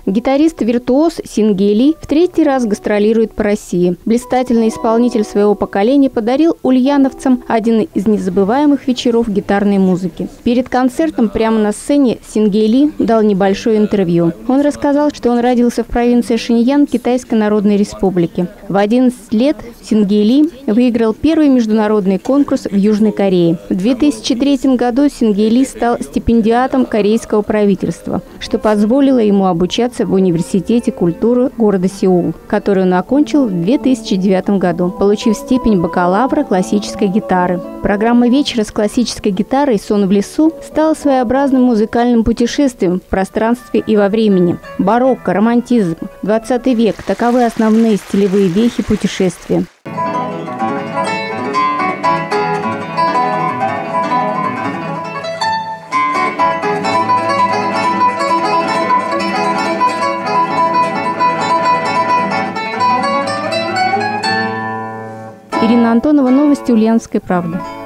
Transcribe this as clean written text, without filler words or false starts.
Гитарист-виртуоз Сингели в третий раз гастролирует по России. Блистательный исполнитель своего поколения подарил ульяновцам один из незабываемых вечеров гитарной музыки. Перед концертом прямо на сцене Сингели дал небольшое интервью. Он рассказал, что он родился в провинции Шиньян Китайской Народной Республики. В 11 лет Сингели выиграл первый международный конкурс в Южной Корее. В 2003 году Сингели стал стипендиатом корейского правительства, что позволило ему обучаться в Университете культуры города Сеул, который он окончил в 2009 году, получив степень бакалавра классической гитары. Программа вечера с классической гитарой «Сон в лесу» стала своеобразным музыкальным путешествием в пространстве и во времени. Барокко, романтизм, 20 век – таковы основные стилевые вехи путешествия. Ирина Антонова, новости Ульяновской правды.